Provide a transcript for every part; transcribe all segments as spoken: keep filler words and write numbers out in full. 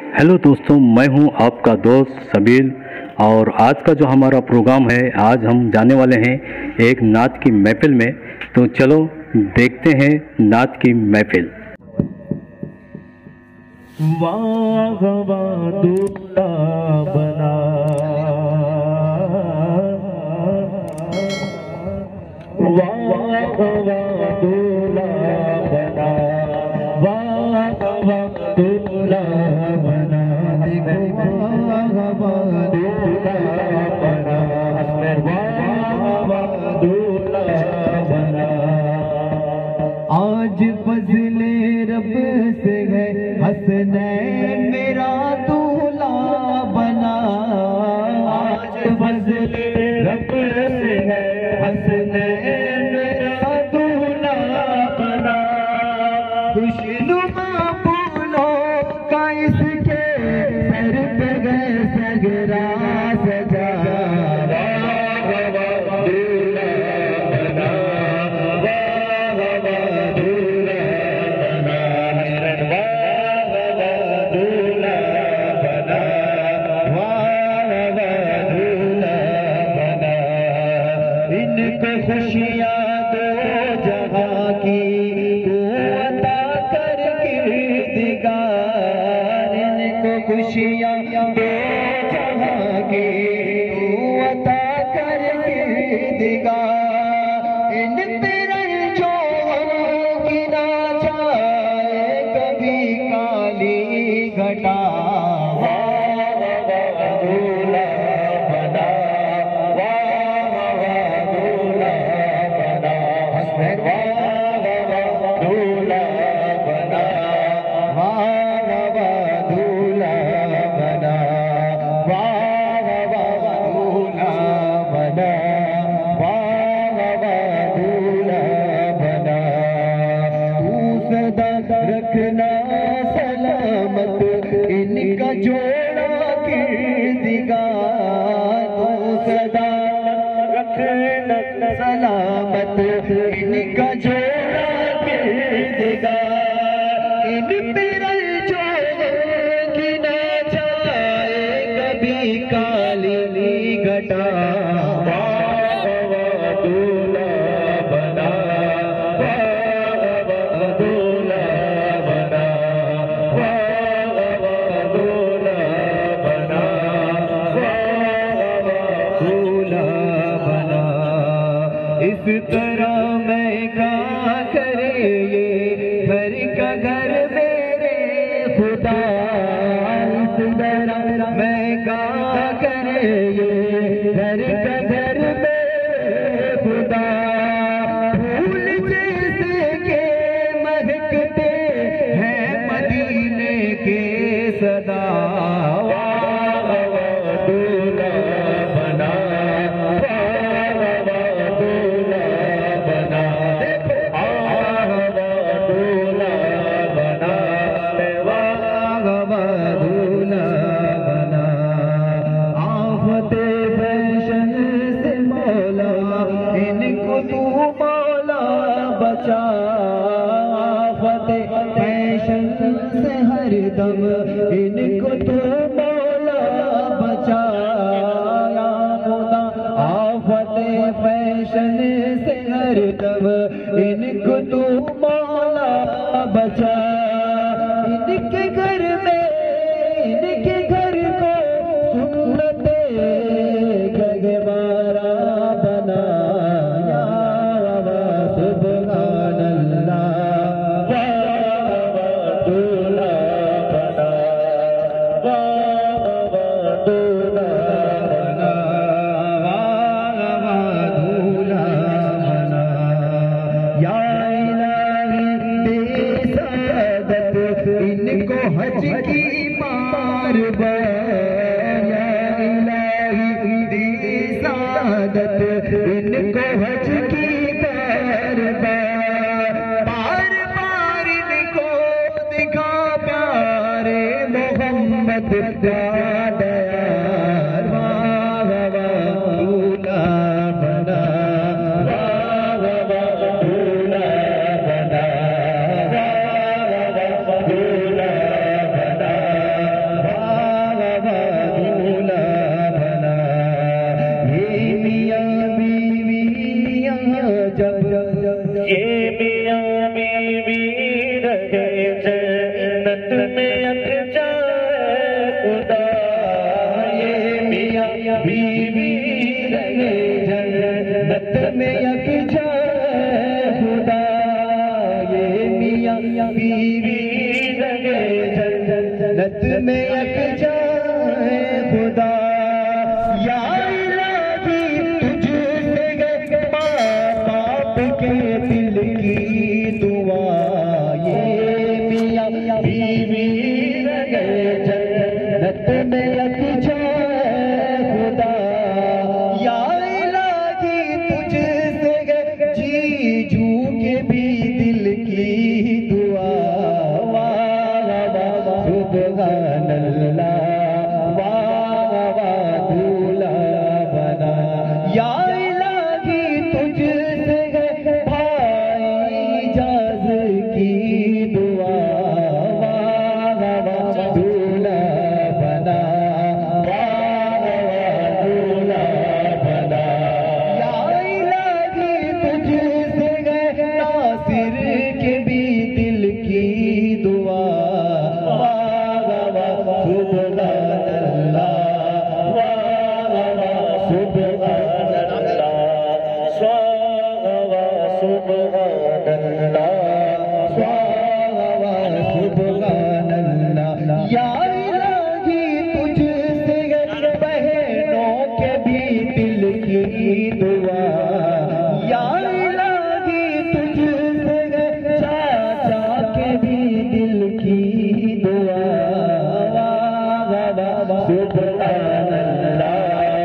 Hello दोस्तों, मैं हूं आपका दोस्त सबील और आज का जो हमारा प्रोग्राम है, आज हम जाने वाले हैं एक नात की महफिल में। तो चलो देखते हैं नात की महफिल। वाह वाह दूल्हा बना, वाह वाह दूल्हा बना, वाह वाह दूल्हा बना, देखो वाह वाह दूल्हा बना, वाह वाह दूल्हा बना। आज फजले रब से है हसनैन मेरा दूल्हा बना, आज फजले रब से है हसनैन मेरा दूल्हा बना। खुशनुमा फूलों का इसके सर पे गए सगरा सजा, खुशियाँ दो जहाँ की तू अता कर किरदिगार, इनको खुशियाँ दो जहाँ की तू अता कर किरदिगार। इन तेरे जो की ना जाए कभी काली घटा, रखना सलामत इनका जोड़ा किरदिगार, तू सदा रखना सलामत इनका जोड़ा किरदिगार। इन बिरल जोगी न जाए कभी काली घटा, इस तरह मैं क्या करे ये घर का घर मेरे खुदा, इस तरह मैं क्या करे ये घर का घर मेरे खुदा। फूल जैसे के महकते हैं मदीने के सदा, दम इनको तो मौला बचाया खुदा, आफत फैशन से हर दम इनको तो मौला बचा। इनके घर में इनके घर को सुन्नते गगवारा बनाया, सुभान अल्लाह। हज की मार दी सादत इनको हज की बार बार बार इनको दिखा प्यारे मोहम्मद का दयार। वाह वाह दूल्हा बना, वाह वाह दूल्हा बना, वाह वाह दूल्हा बना, यकजा खुदा, ये मियाँ बीवी रहे जन्नत में यकजा खुदा, ये मियाँ बीवी रहे जन्नत में यकजा खुदा। या इलाही तुझसे गए माँ बाप के दिल की दुआ, ये मियाँ बीवी रहे जन्नत में यकजा खुदा। या इलाही तुझसे गए जीजू के भी दिल की दुआ, वाह वाह सुभान अल्लाह, वाह वाह दूल्हा बना। या इलाही तुझसे गए भाई जाज की दुआ, वाह वाह दूल्हा बना, वाह वाह दूल्हा बना। या इलाही तुझसे गए नासिर के भी दिल की दुआ, वाह वाह सुभान अल्लाह, वाह वाह सुभान अल्लाह, स्वाहा वाह सुभान अल्लाह, स्वाहा वाह सुभान अल्लाह। या इलाही तुझसे गए बहनों के भी दिल की दुआ, या इलाही तुझसे गए चाचा के भी दिल की दुआ, वाह वाह सुभान अल्लाह,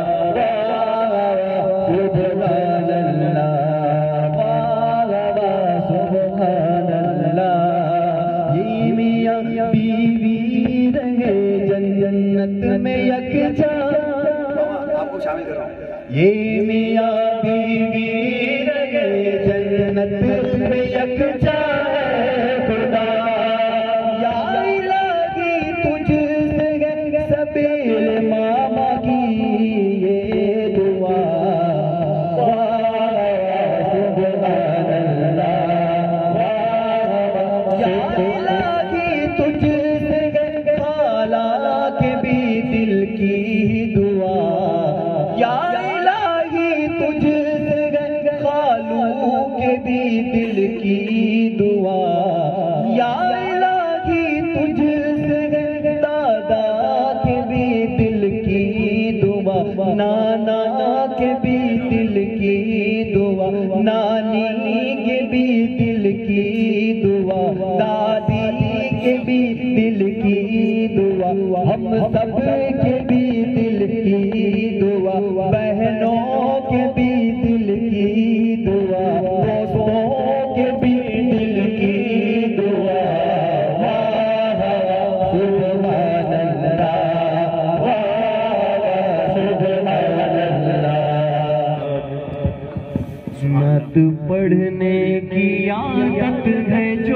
वाह वाह सुभान अल्लाह, वाह वाह सुभान अल्लाह। ये मियाँ बीवी रहे जन्नत में यकजा, आपको शामिल कर रहा हूँ। ये मियाँ बीवी रहे जन्नत में यकजा खुदा। या इलाही तुझसे गए सबील मामा की ये दुआ, वाह सुभान अल्लाह, वाह। या इलाही तुझसे गए खाला के भी दिल की दुआ, या इलाही तुझसे गए खालू के भी दिल की दुआ। या इलाही तुझसे गए दादा के भी दिल की दुआ, नाना के भी दिल की दुआ, नानी के भी दिल की दुआ, दादी के भी दिल की दुआ, हम सब के भी दिल की दुआ, बहनों के भी दिल की दुआ, दोस्तों के भी दिल की दुआ, वाह सुभान अल्लाह, वाह सुभान अल्लाह। नात पढ़ने की आदत है जो,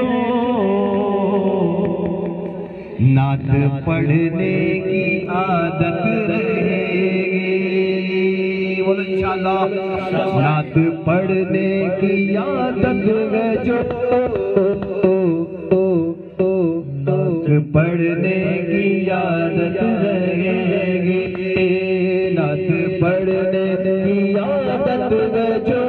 नात पढ़ने की आदत रहेगी, बोलो इंशाअल्लाह। नात पढ़ने की आदत है जो, नात पढ़ने की आदत रहेगी, नात पढ़ने की आदत है जो,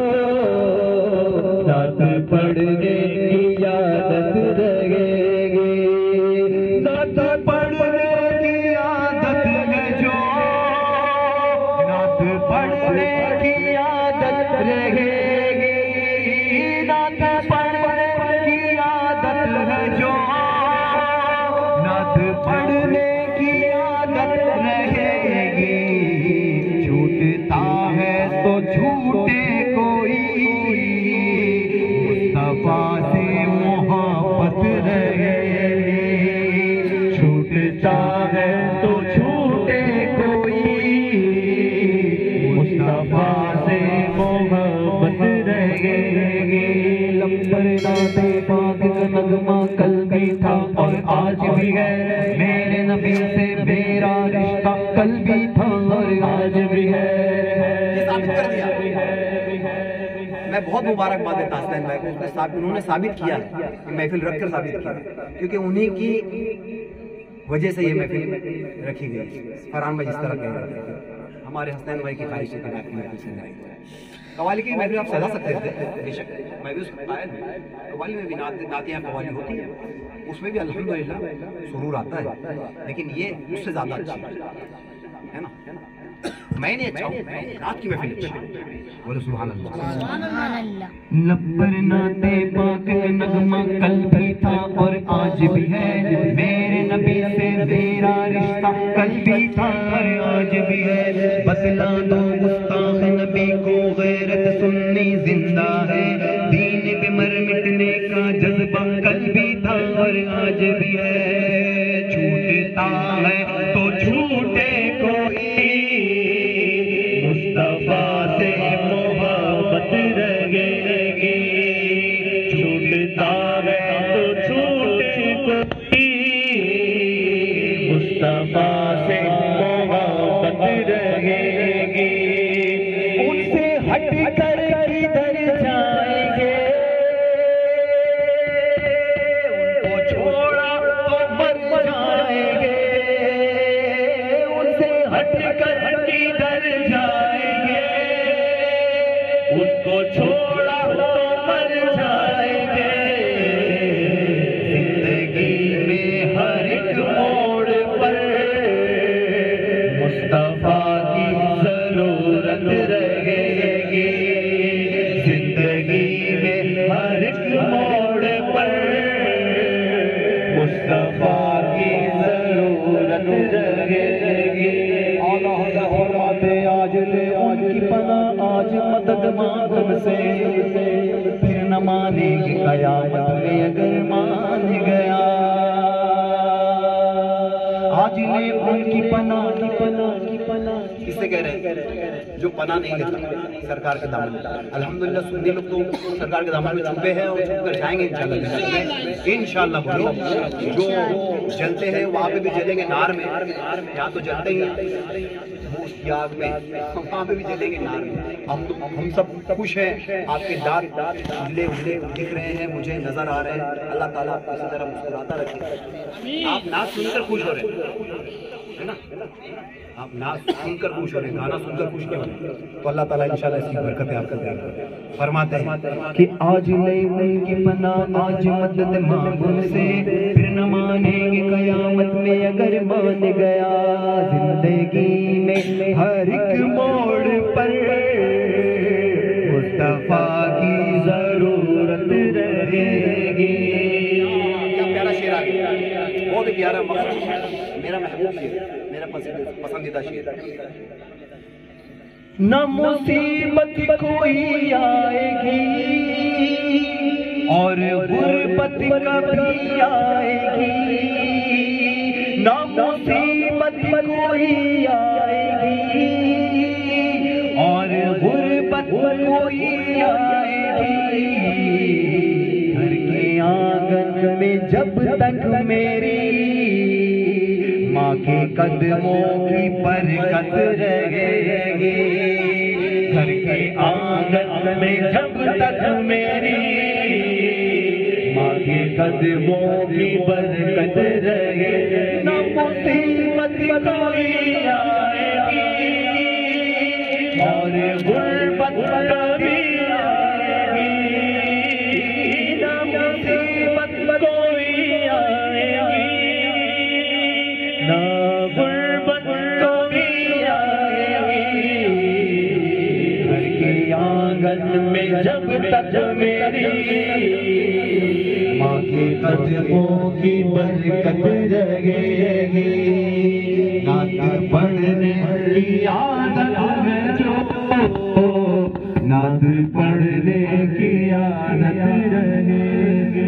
नात पढ़ने की आदत रहेगी, नात पढ़ने की आदत है जो, नात पढ़ने की आदत रहेगी, नात पढ़ने की आदत है जो, नात पढ़ने की आदत रहेगी। छूटता है तो छूटे कोई, मुस्तफा से मोहब्बत रहेगी। छूटता है तो छूटे कोई, मुस्तफा से मोहब्बत रहेगी। लंबर नाते पाक का नगमा कल भी था और आज भी है, मेरे नबी से मेरा रिश्ता कल भी था और आज भी है। मैं बहुत मुबारकबाद देता हूं भाई को, उसने साबित उन्होंने साबित किया कि महफिल रखकर साबित किया, क्योंकि उन्हीं की वजह से ये महफिल रखी गई। फरहान भाई जिस तरह कह रहे थे, हमारे हसनैन भाई की ख्वाहिश थी नात की महफिल सजाई। कवाली की महफिल आप सजा सकते थे, बेशक मैं भी उसमें आया हूँ। कवाली में भी नात नातियाँ कवाली होती है, उसमें भी अल्हम्दुलिल्लाह सुरूर आता है, लेकिन ये उससे ज़्यादा अच्छा है ना। मैं नहीं अच्छा हूँ, नात की महफिल अच्छी है। बोलो सुभान अल्लाह। लब पर नाते पाक नगमा कल भी था और आज भी है, मेरे नबी से मेरा रिश्ता कल भी था और आज भी है। बतला दो गुस्ताख नबी को गैरत सुन्नी जिंदा है, दीन पे मर मिटने का जज्बा कल भी था और आज भी है। छूटता है तो छूटे कोई मुस्तफा से मोहब्बत रहेगी, छूटता है तो छूटे कोई मुस्तफा से मोहब्बत रहेगी। उनसे हट कर किधर जाएंगे, उनको छोड़ा तो मर जाएंगे। उनसे हट कर किधर जाएंगे, उनको छोड़ा तो मर जाएंगे। जिंदगी में हर एक मोड़ पर मुस्तफा की जरूरत रहेगी। जिंदगी में हर एक मोड़ पर मुस्तफा की जरूरत रहेगी। आला फरमाते आज ले उनकी पनाह, आज मदद मांग से, फिर न मानेगी कयामत में अगर मान गया। आज ले उनकी पनाह की पनाह की पनाह। किससे कह रहे हैं? जो पनाह नहीं लेता सरकार के दामन में। अल्हम्दुलिल्लाह सुन्नी लोग तो सरकार के दामन में छुपे हैं और छुप कर जाएंगे इंशाल्लाह। इंशाल्लाह बोलो, जो जलते हैं वहाँ पे भी जलेंगे नार में, यहाँ तो जलते ही हैं आग में, वहाँ पे भी जलेंगे नार में। हम हम सब खुश हैं, आपके दांत उजले उजले दिख रहे हैं, मुझे नजर आ रहे हैं। अल्लाह ताला आपको इसी तरह मुस्कुराता रखे। आप नाच सुनकर खुश हो रहे है ना, आप नाच सुनकर खुश हो रहे, गाना सुनकर खुश क्यों हो रहे? तो अल्लाह ताला इंशाल्लाह इसकी बरकतें आपको देगा। फरमाते हैं कि आज ले उनकी पनाह, आज मदद मांगो से, फिर न मानेंगे कयामत में अगर मान गया। जिंदगी में हर एक मोड़ पर मुस्तफा की जरूरत रहेगी। क्या प्यारा शेर आ गया, बहुत ही प्यारा, मेरा महबूब शेर, मेरा पसंदीदा शेर। न मुसीबत कोई आएगी और गुर्बत कभी आएगी। न मुसीबत कोई आएगी और गुर्बत कोई आएगी। घर के आंगन में जब तक मेरी माँ के कदमों की बरकत रहेगी। घर के आंगन में जब तक मेरी माँ के कदमों की बरकत रहेगी। न मुसीबत कोई आएगी और गुर्बत कभी आएगी। न मुसीबत कोई आएगी, ना गुर्बत कभी आएगी। घर के आंगन में जब तक मेरी माँ के कदमों की बरकत रहेगी। नात पढ़ने की आदत है जो, नात पढ़ने की आदत रहेगी।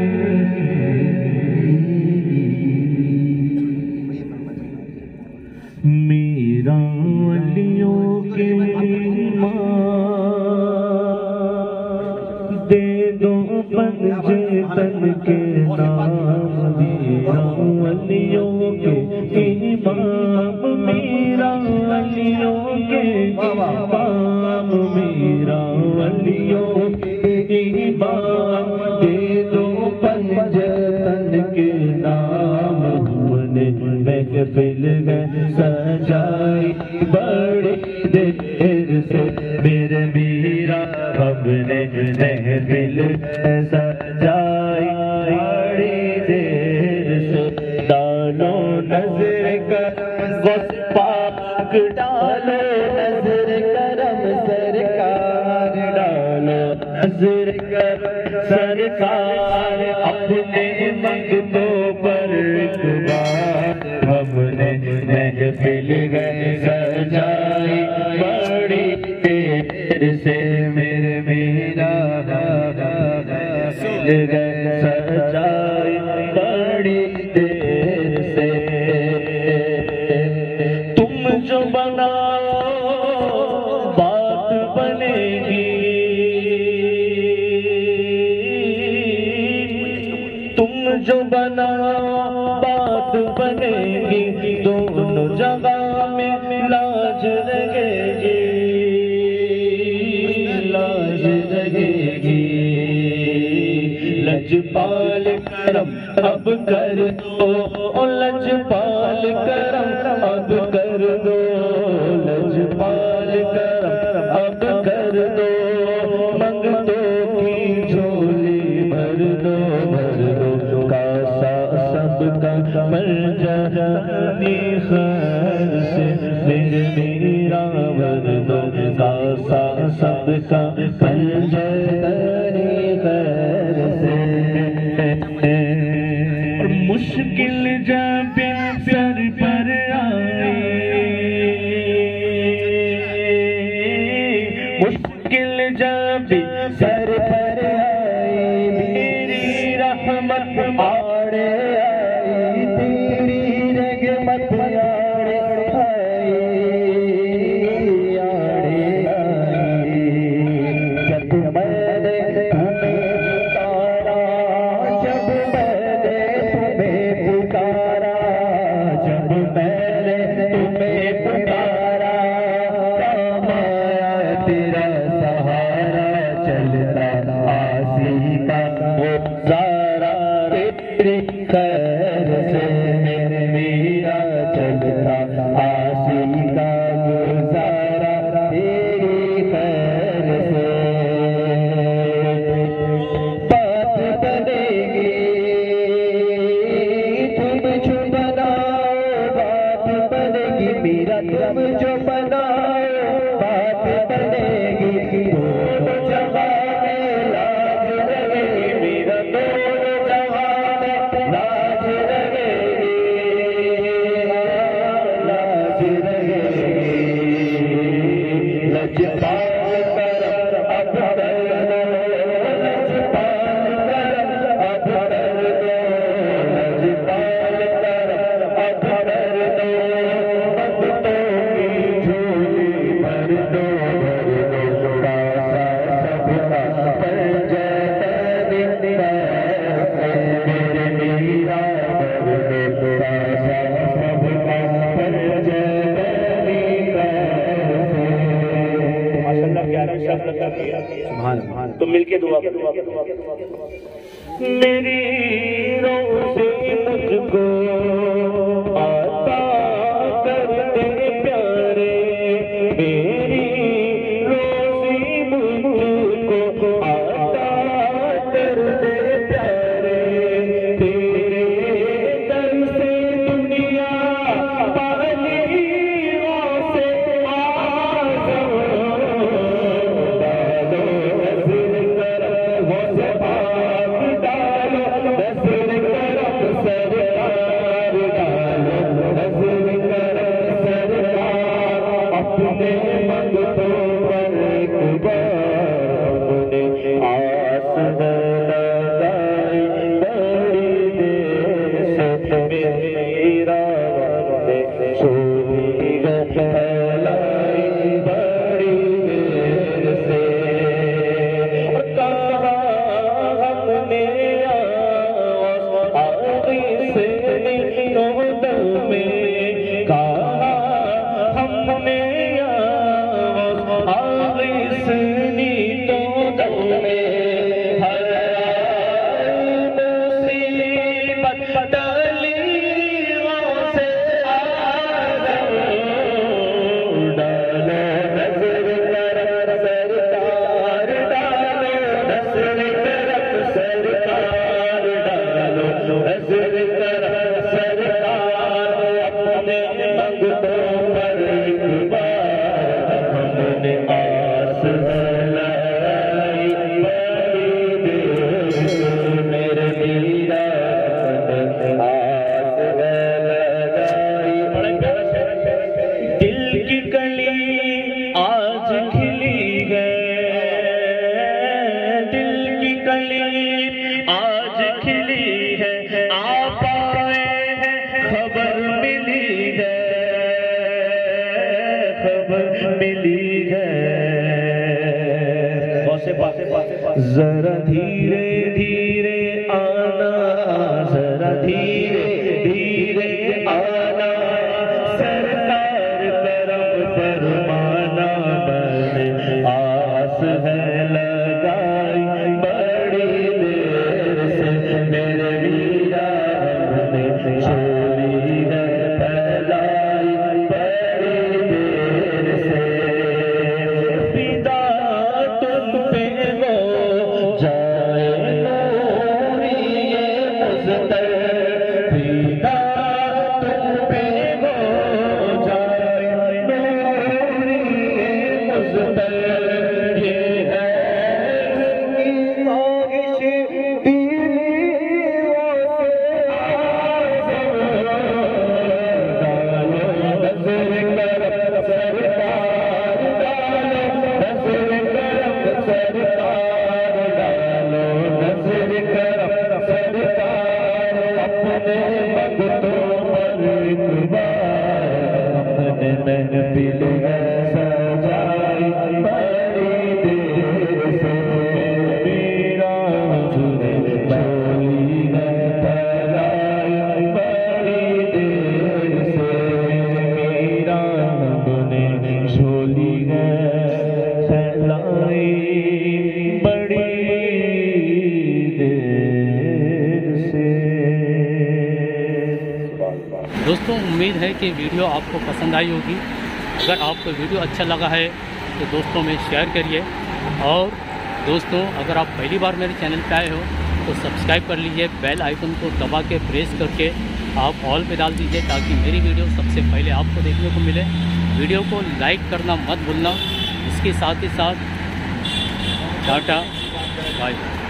मेरा वलियों के माँ दे दो पंजे तन के नाम। मेरा वलियों के इमाम, मेरा वलियों के इमाम, मेरा वलियों के इमाम। दे दो पंजे तन के नाम। महफिल है सजाई बड़ी देर से मेरे मीरा हमने महफिल सजाई बड़ी देर से डालो नजर कर पाक डालो नजर करम सरकार डालो नजर कर सरकार अपने मंगतों पर एक बार हमने महफिल गए सजाई बड़ी देर से मेरे मेरा महफिल गए सजाई बड़ी देर से तुम जो बनाओ बात बनेगी तुम जो बनाओ बात बनेगी दोनों जगह में लाज लगेगी लाज लगेगी लजपाल करम अब कर दो लजपाल करम अब कर दो लजपाल करम अब कर दो मंगतों की झोली भर दो भर दो कासा सबका मर जानी खैर से मेरे मीरा भर दो कासा सबका मर जानी खैर से मुश्किल जब सर पर आए मुश्किल जब सर पर आए मेरी रहमत आड़े आई तेरी रहमत आड़े आई आड़े आई जब मैंने तुम्हें पुकारा जब मैंने तुम्हें पुकारा जब मैंने तुम्हें पुकारा काम आया तेरा सहारा चलता आसी का वो सारा तेरी खैर से मेरे मीरा चलता आसी का गुजारा तेरी खैर से बात बनेगी तुम जो बनाओ बात बनेगी मीरा तुम जो बनाओ बात बनेगी दोनों जगह में लाज लगेगी मीरा दोनों जगह में लाज लगेगी लाज लगेगी लजपाल करम अब कर दो लजपाल करम अब कर दो लजपाल करम अब कर दो मंगतों की झोली भर दो भर दो कासा सबका पर जैसे मेरे मीरा भर दो कासा सबका पर जैसे माशाअल्लाह प्यारा शब्द लगा दिया तो मिलके दुआ करो मेरी रोज़े मुझको आता कर दे प्यारे मेरी रोज़े मुझको आता कर दे प्यारे तेरे दर से दुनिया पाली से आज़म डालो नज़र करम वो सबाब डालो नज़र करम सरकार डालो नज़र करम सरकार अपने मंगतों पर एक बार अपने आस लगाई बड़ी देर से मेरा सोई फैलाई बड़ी देर से और कहा हमने आगे से नोदल में कहा हमने आगे से नोदल में हर मुसीबत डाली से अपने मंगतों पर एक बार हमने आस लगाई, बड़ी देर मेरे मीरा आस लगाई। दिल की कली आज खिली है, दिल की कली आज खिली है, आप आए हैं खबर मिली है, खबर मिली है। जरा धीरे धीरे आना, जरा धीरे धीरे आना, सरकार करम फरमाना, मैंने आस है लगाई, बड़ी देर से मेरे मीरा हमने छोड़ी है फैलाई, बड़ी देर से फिदा तुम पे हो जाए नूरी ये मुज़्तर, फिदा तुम पे हो जाए नूरी ये मुज़्तर। ये है की ख्वाहिश बीवियों से आज़म, डालो नज़र करम सरकार, डालो नज़र करम सरकार, डालो नज़र करम सरकार, अपने मंगतों पर एक बार हमने महफिल सजाई, बड़ी देर से मेरा तुझे छोड़ी है फैलाई, बड़ी देर से मेरा तुमने छोड़ी है फैलाई, बड़ी देर से। दोस्तों उम्मीद है कि वीडियो आपको पसंद आई होगी। अगर आपको वीडियो अच्छा लगा है तो दोस्तों में शेयर करिए, और दोस्तों अगर आप पहली बार मेरे चैनल पे आए हो तो सब्सक्राइब कर लीजिए, बेल आइकन को दबा के प्रेस करके आप ऑल पे डाल दीजिए ताकि मेरी वीडियो सबसे पहले आपको देखने को मिले। वीडियो को लाइक करना मत भूलना। इसके साथ ही साथ टाटा बाय।